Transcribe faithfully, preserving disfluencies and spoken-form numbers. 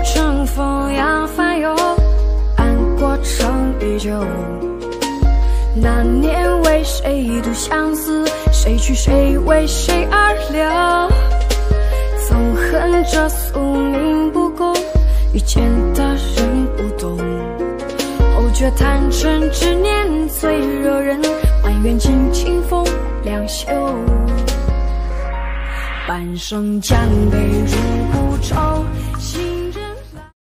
乘风扬帆游，安过城依旧。那年为谁独相思，谁去谁为谁而留？纵恨这宿命不公，遇见的人不懂。后觉贪嗔执念最惹人，埋怨尽清风两袖。半生江北入孤舟。